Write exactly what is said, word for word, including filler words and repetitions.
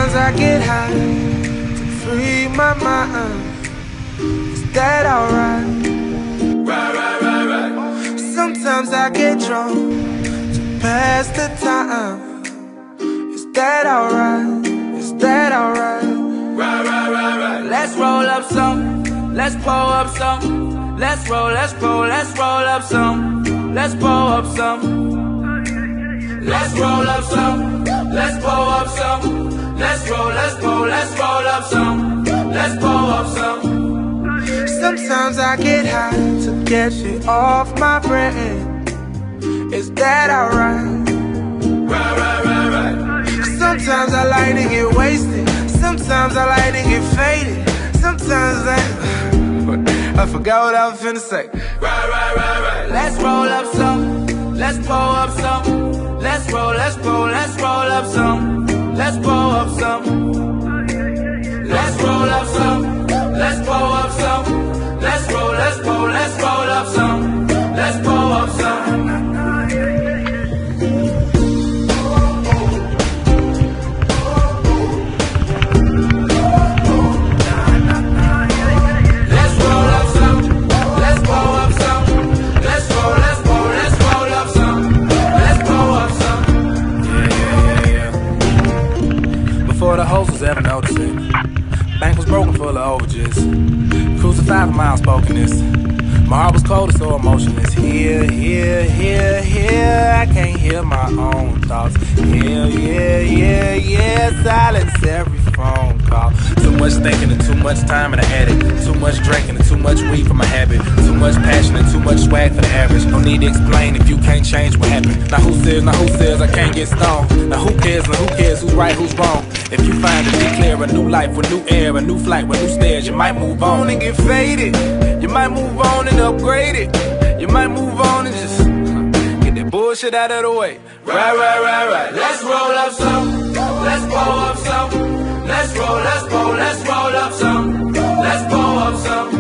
Sometimes I get high to free my mind. Is that alright? Right, right, right, right. Sometimes I get drunk to pass the time. Is that alright? Is that alright? Right, right, right, right. Let's roll up some, let's pull up some. Let's roll, let's roll, let's roll up some. Let's pull up some. Let's roll up some, let's pull up some. Let's roll, let's roll, let's roll up some. Let's pull up some. Sometimes I get high to get shit off my brain. Is that alright? Right, right, right, right. Sometimes I like to get wasted. Sometimes I like to get faded. Sometimes I I forgot what I was finna say. Right, right, right, right. Let's roll up some, let's pull up some. Let's roll, let's roll, let's roll up some. Let's pull up some. Let's roll up some, let's pull up some. Let's roll, let's roll, let's roll up some. Let's pull up some. Before the host was ever noticed it, bank was broken full of overages. Cruising five miles spoken this. My heart was cold and so emotionless. Here, here, here, here, I can't hear my own thoughts. Here, yeah, yeah, yeah, silence every phone call. Too much thinking and too much time in the attic. Too much drinking and too much weed for my habit. Too much passion and too much swag for the average. No need to explain if you can't change what happened. Now who says, now who says I can't get stoned? Now who cares, now who cares who's right, who's wrong? If you find it, declare a new life with new air, a new flight with new stairs. You might move on and get faded. You might move on and upgrade it. You might move on and just get that bullshit out of the way. Right, right, right, right. Let's roll up some. Let's pull up some. Let's roll, let's roll, let's roll up some. Let's pull up some.